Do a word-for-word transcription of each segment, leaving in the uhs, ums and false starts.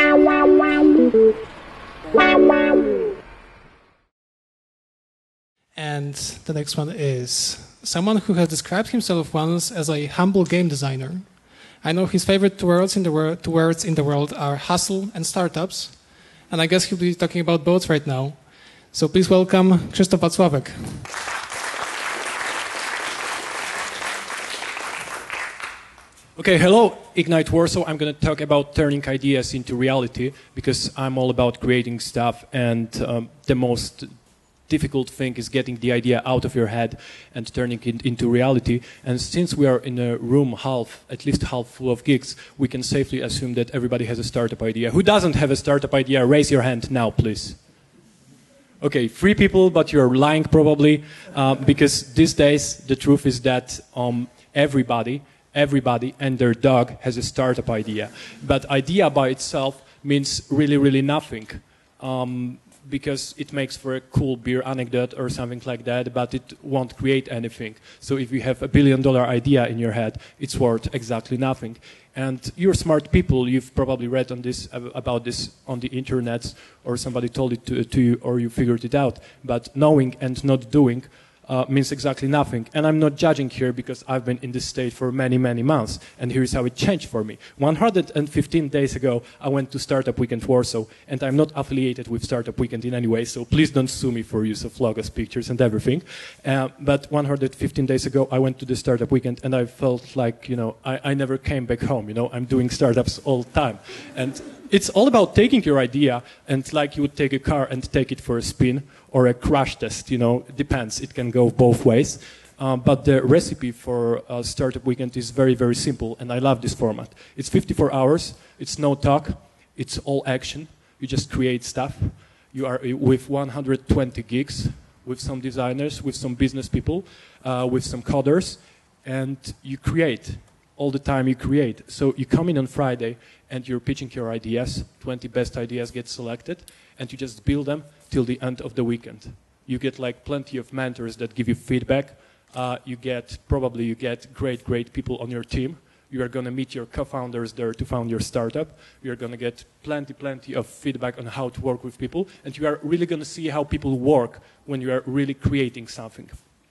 And the next one is someone who has described himself once as a humble game designer. I know his favorite two words in the, wor two words in the world are hustle and startups. And I guess he'll be talking about both right now. So please welcome Krzysztof Wacławek. Okay, hello, Ignite Warsaw. I'm going to talk about turning ideas into reality because I'm all about creating stuff, and um, the most difficult thing is getting the idea out of your head and turning it into reality. And since we are in a room half, at least half full of geeks, we can safely assume that everybody has a startup idea. Who doesn't have a startup idea? Raise your hand now, please. Okay, three people, but you're lying probably, uh, because these days the truth is that um, everybody, everybody and their dog has a startup idea. But idea by itself means really, really nothing. Um, because it makes for a cool beer anecdote or something like that, but it won't create anything. So if you have a billion dollar idea in your head, it's worth exactly nothing. And you're smart people, you've probably read on this, about this on the internet, or somebody told it to, to you, or you figured it out. But knowing and not doing Uh, means exactly nothing. And I'm not judging here because I've been in this state for many, many months. And here's how it changed for me. one hundred fifteen days ago, I went to Startup Weekend Warsaw, and I'm not affiliated with Startup Weekend in any way, so please don't sue me for use of logos, pictures, and everything. Uh, but one hundred fifteen days ago, I went to the Startup Weekend, and I felt like, you know, I, I never came back home. You know, I'm doing startups all the time. And it's all about taking your idea, and like you would take a car and take it for a spin, or a crash test, you know, it depends. It can go both ways. Um, but the recipe for uh, Startup Weekend is very, very simple, and I love this format. It's fifty-four hours, it's no talk, it's all action. You just create stuff. You are with one hundred twenty gigs, with some designers, with some business people, uh, with some coders, and you create. All the time you create. So you come in on Friday, and you're pitching your ideas, twenty best ideas get selected, and you just build them till the end of the weekend. You get like plenty of mentors that give you feedback. Uh, you get, probably you get great, great people on your team. You are going to meet your co-founders there to found your startup. You're going to get plenty, plenty of feedback on how to work with people. And you are really going to see how people work when you are really creating something.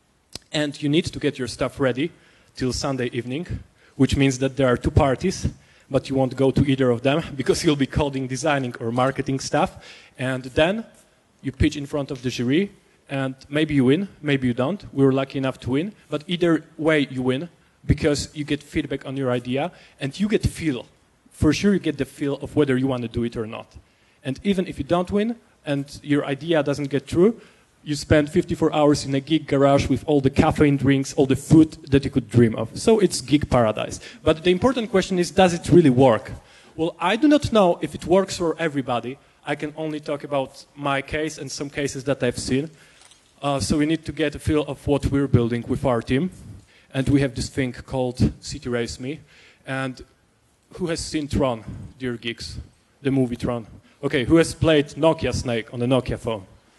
And you need to get your stuff ready till Sunday evening, which means that there are two parties, but you won't go to either of them because you'll be coding, designing, or marketing stuff. And then you pitch in front of the jury, and maybe you win, maybe you don't. We were lucky enough to win, but either way you win because you get feedback on your idea, and you get feel. For sure you get the feel of whether you want to do it or not. And even if you don't win, and your idea doesn't get through, you spend fifty-four hours in a geek garage with all the caffeine drinks, all the food that you could dream of. So it's geek paradise. But the important question is, does it really work? Well, I do not know if it works for everybody. I can only talk about my case and some cases that I've seen. Uh, so we need to get a feel of what we're building with our team. And we have this thing called City Race Me. And who has seen Tron, dear geeks? The movie Tron. Okay, who has played Nokia Snake on the Nokia phone?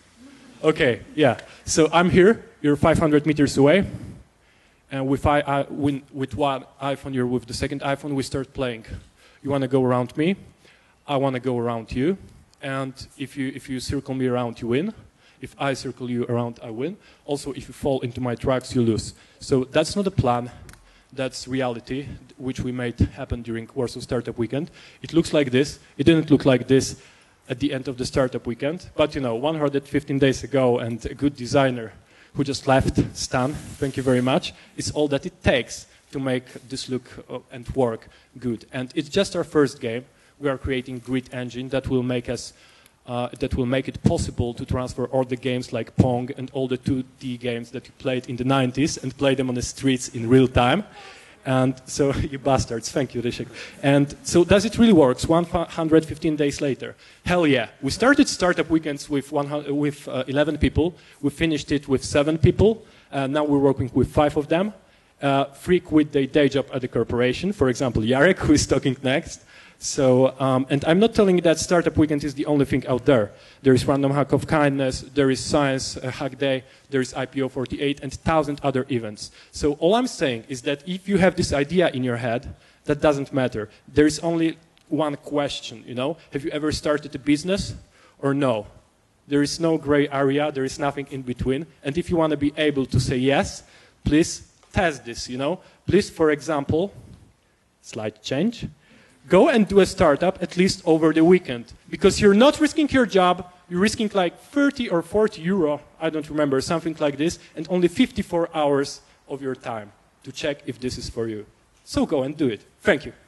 Okay, yeah. So I'm here, you're five hundred meters away. And with, I, I, when, with one iPhone, you're with the second iPhone, we start playing. You want to go around me, I want to go around you. And if you, if you circle me around, you win. If I circle you around, I win. Also, if you fall into my tracks, you lose. So that's not a plan. That's reality, which we made happen during Warsaw Startup Weekend. It looks like this. It didn't look like this at the end of the Startup Weekend. But, you know, one hundred fifteen days ago, and a good designer who just left, Stan, thank you very much, is all that it takes to make this look and work good. And it's just our first game. We are creating Grid Engine that will make us, uh, that will make it possible to transfer all the games like Pong and all the two D games that you played in the nineties and play them on the streets in real time. And so, you bastards, thank you, Rysiek. And so, does it really work? one hundred fifteen days later. Hell yeah. We started Startup Weekends with, one hundred, with uh, eleven people. We finished it with seven people. Uh, now we're working with five of them. Uh, three quit their day job at the corporation. For example, Jarek, who is talking next. So, um, and I'm not telling you that Startup Weekend is the only thing out there. There is Random Hack of Kindness, there is Science uh, Hack Day, there is I P O forty-eight, and a thousand other events. So all I'm saying is that if you have this idea in your head, that doesn't matter. There is only one question, you know? Have you ever started a business or no? There is no gray area, there is nothing in between. And if you want to be able to say yes, please test this, you know? Please, for example, slide change, go and do a startup at least over the weekend. Because you're not risking your job, you're risking like thirty or forty euro, I don't remember, something like this, and only fifty-four hours of your time to check if this is for you. So go and do it. Thank you.